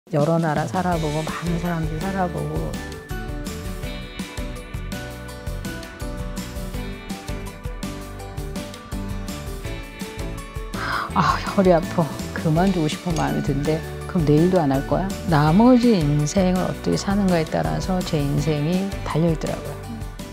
여러 나라 살아보고 많은 사람들 살아보고 허리 아파. 그만두고 싶은 마음이 든데 그럼 내일도 안 할 거야? 나머지 인생을 어떻게 사는가에 따라서 제 인생이 달려있더라고요.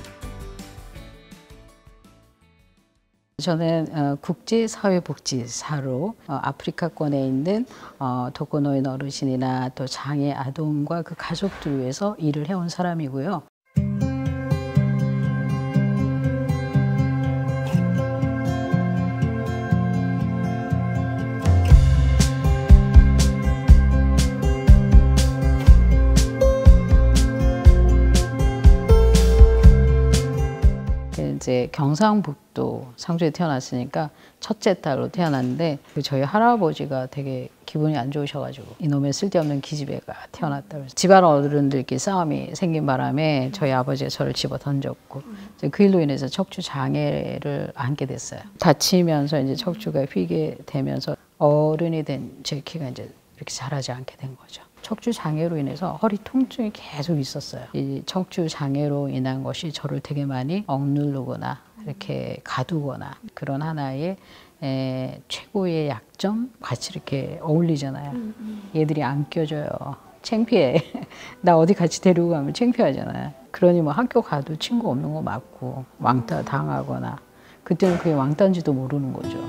저는 국제사회복지사로 아프리카권에 있는 독거노인 어르신이나 또 장애 아동과 그 가족들 위해서 일을 해온 사람이고요. 이제 경상북도 상주에 태어났으니까 첫째 딸로 태어났는데 저희 할아버지가 되게 기분이 안 좋으셔가지고 이놈의 쓸데없는 기집애가 태어났다. 집안 어른들끼리 싸움이 생긴 바람에 저희 아버지가 저를 집어 던졌고 그 일로 인해서 척추 장애를 안게 됐어요. 다치면서 이제 척추가 휘게 되면서 어른이 된 제 키가 이제 이렇게 자라지 않게 된 거죠. 척추 장애로 인해서 허리 통증이 계속 있었어요. 이 척추 장애로 인한 것이 저를 되게 많이 억누르거나 이렇게 가두거나 그런 하나의 최고의 약점 같이 이렇게 어울리잖아요. 얘들이 안 껴줘요. 창피해. 나 어디 같이 데리고 가면 창피하잖아요. 그러니 뭐 학교 가도 친구 없는 거 맞고 왕따 당하거나 그때는 그게 왕따인지도 모르는 거죠.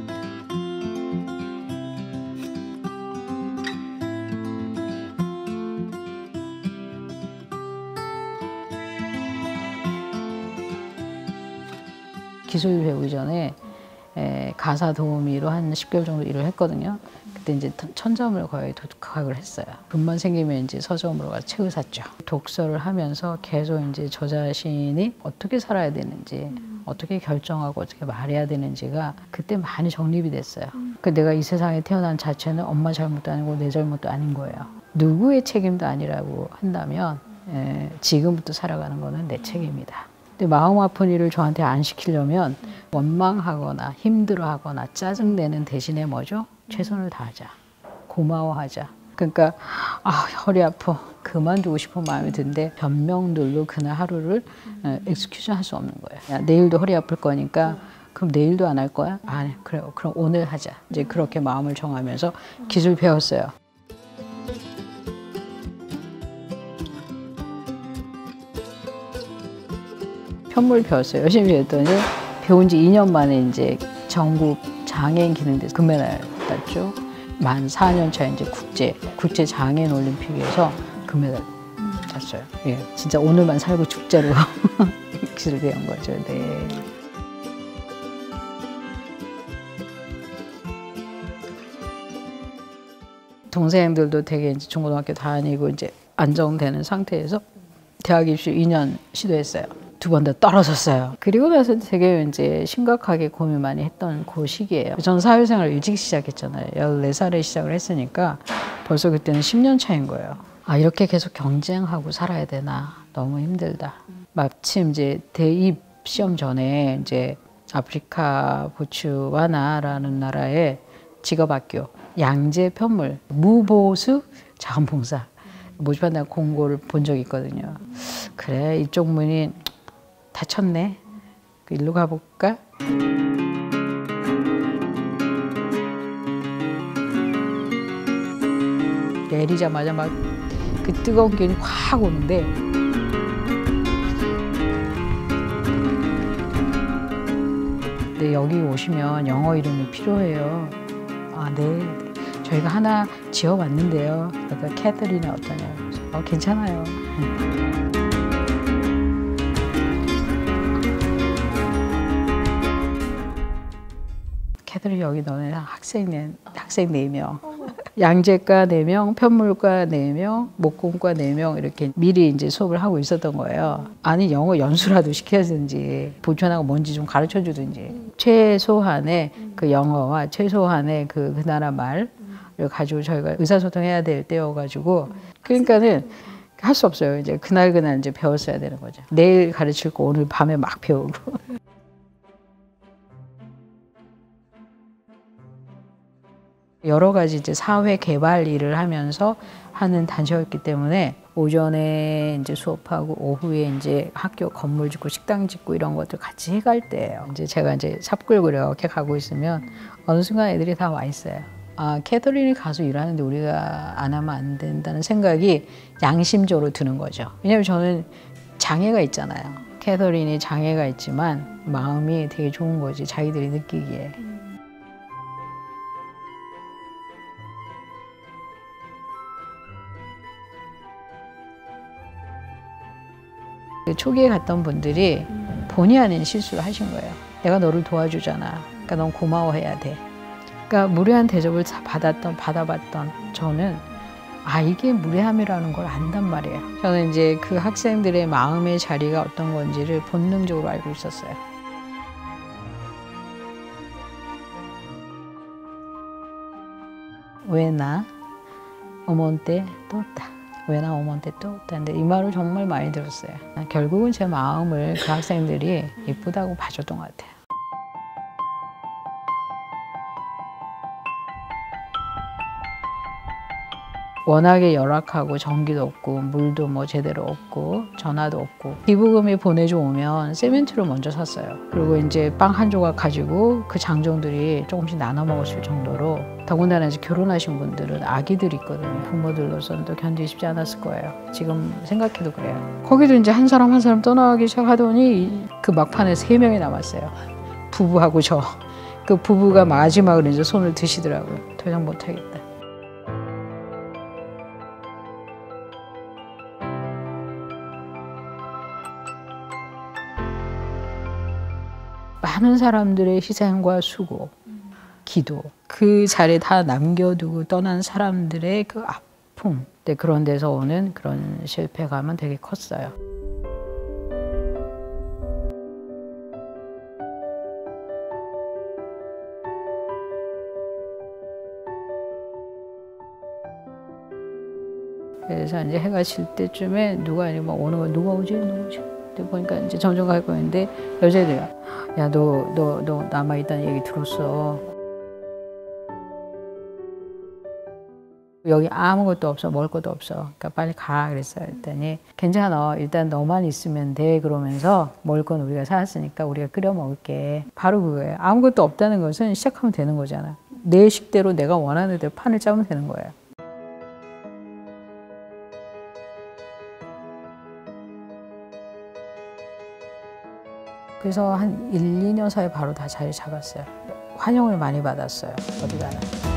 기술 배우기 전에 가사 도우미로 한 10개월 정도 일을 했거든요. 그때 이제 1000점을 거의 독학을 했어요. 돈만 생기면 이제 서점으로 가서 책을 샀죠. 독서를 하면서 계속 이제 저 자신이 어떻게 살아야 되는지, 어떻게 결정하고 어떻게 말해야 되는지가 그때 많이 정립이 됐어요. 내가 이 세상에 태어난 자체는 엄마 잘못도 아니고 내 잘못도 아닌 거예요. 누구의 책임도 아니라고 한다면 지금부터 살아가는 거는 내 책임이다. 마음 아픈 일을 저한테 안 시키려면 원망하거나 힘들어하거나 짜증내는 대신에 뭐죠? 최선을 다하자. 고마워하자. 그러니까 허리 아파. 그만두고 싶은 마음이 든데 변명들로 그날 하루를 엑스큐즈 할 수 없는 거예요. 야, 내일도 허리 아플 거니까 그럼 내일도 안 할 거야? 그래요. 그럼 오늘 하자. 이제 그렇게 마음을 정하면서 기술 배웠어요. 편물 배웠어요. 열심히 했더니 배운 지 2년 만에 이제 전국 장애인 기능대회에서 금메달 땄죠. 만 4년 차 이제 국제 장애인 올림픽에서 금메달 땄어요. 예, 진짜 오늘만 살고 축제로 기술 배운 거죠. 네. 동생들도 되게 이제 중고등학교 다니고 이제 안정되는 상태에서 대학 입시 2년 시도했어요. 2번 다 떨어졌어요. 그리고 나서 되게 이제 심각하게 고민 많이 했던 그 시기예요. 저는 사회생활을 일찍 시작했잖아요. 14살에 시작을 했으니까 벌써 그때는 10년 차인 거예요. 이렇게 계속 경쟁하고 살아야 되나. 너무 힘들다. 마침 이제 대입 시험 전에 이제 아프리카 보츠와나라는 나라의 직업학교 양재 편물 무보수 자원봉사 모집한다는 공고를 본 적이 있거든요. 그래, 이쪽 문이 닫혔네. 일로 가볼까? 내리자마자 막 그 뜨거운 기운이 확 오는데 네, 여기 오시면 영어 이름이 필요해요. 네. 저희가 하나 지어봤는데요. 캐서린은 어떠냐고. 괜찮아요. 캐서린 여기 너네 학생 4명. 양재과 4명, 편물과 4명, 목공과 4명 이렇게 미리 이제 수업을 하고 있었던 거예요. 아니 영어 연수라도 시켜주든지 보천하고 뭔지 좀 가르쳐 주든지 최소한의 그 영어와 최소한의 그 나라 말을 가지고 저희가 의사소통해야 될 때여가지고 그러니까는 할 수 없어요. 이제 그날 이제 배웠어야 되는 거죠. 내일 가르칠 거 오늘 밤에 막 배우고. 여러 가지 이제 사회 개발 일을 하면서 하는 단체였기 때문에 오전에 이제 수업하고 오후에 이제 학교 건물 짓고 식당 짓고 이런 것들 같이 해갈 때예요. 이제 제가 이제 삽 끌고 이렇게 가고 있으면 어느 순간 애들이 다 와 있어요. 아, 캐서린이 가서 일하는데 우리가 안 하면 안 된다는 생각이 양심적으로 드는 거죠. 왜냐하면 저는 장애가 있잖아요. 캐서린이 장애가 있지만 마음이 되게 좋은 거지, 자기들이 느끼기에. 초기에 갔던 분들이 본의 아닌 실수를 하신 거예요. 내가 너를 도와주잖아. 그러니까 넌 고마워해야 돼. 그러니까 무례한 대접을 받아봤던 저는 이게 무례함이라는 걸 안단 말이에요. 저는 이제 그 학생들의 마음의 자리가 어떤 건지를 본능적으로 알고 있었어요. 왜 나 어머한테 떴다. 왜 나 어머한테 떴다. 근데 이 말을 정말 많이 들었어요. 결국은 제 마음을 그 학생들이 예쁘다고 봐줬던 것 같아요. 워낙에 열악하고 전기도 없고 물도 뭐 제대로 없고 전화도 없고 기부금이 보내줘 오면 세멘트를 먼저 샀어요. 그리고 이제 빵 한 조각 가지고 그 장정들이 조금씩 나눠 먹을 정도로, 더군다나 이제 결혼하신 분들은 아기들이 있거든요. 부모들로서는 또 견디기 쉽지 않았을 거예요. 지금 생각해도 그래요. 거기도 이제 한 사람 한 사람 떠나가기 시작하더니 그 막판에 3명이 남았어요. 부부하고 저. 그 부부가 마지막으로 이제 손을 드시더라고요. 더 이상 못하겠다. 많은 사람들의 희생과 수고, 기도, 그 자리에 다 남겨두고 떠난 사람들의 그 아픔, 그런 데서 오는 그런 실패감은 되게 컸어요. 그래서 이제 해가 질 때쯤에 누가 오는 거, 누가 오지? 보니까 이제 점점 가고 있는데 여자애들이 야, 너 남아있다는 얘기 들었어. 여기 아무것도 없어, 먹을 것도 없어. 그러니까 빨리 가 그랬어요. 그랬더니 괜찮아, 일단 너만 있으면 돼. 그러면서 먹을 건 우리가 사왔으니까 우리가 끓여 먹을게. 바로 그거예요. 아무것도 없다는 것은 시작하면 되는 거잖아. 내 식대로 내가 원하는 대로 판을 짜면 되는 거예요. 그래서 한 1, 2년 사이에 바로 다 자리 잡았어요. 환영을 많이 받았어요. 어디 가나.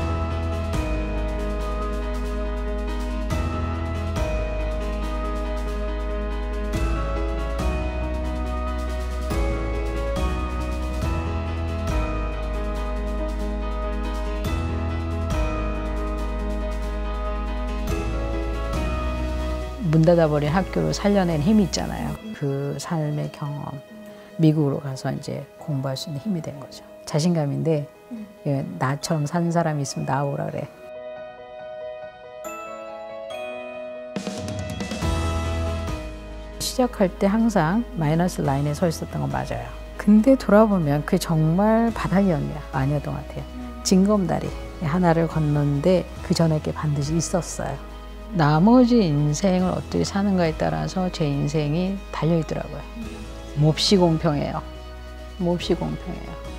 문 닫아버린 학교를 살려낸 힘이 있잖아요. 그 삶의 경험. 미국으로 가서 이제 공부할 수 있는 힘이 된 거죠. 자신감인데 나처럼 산 사람이 있으면 나오라 그래. 시작할 때 항상 마이너스 라인에 서 있었던 건 맞아요. 근데 돌아보면 그게 정말 바닥이었냐? 아니었던 것 같아요. 징검다리 하나를 건넜는데 그 전에 게 반드시 있었어요. 나머지 인생을 어떻게 사는가에 따라서 제 인생이 달려있더라고요. 몹시 공평해요. 몹시 공평해요.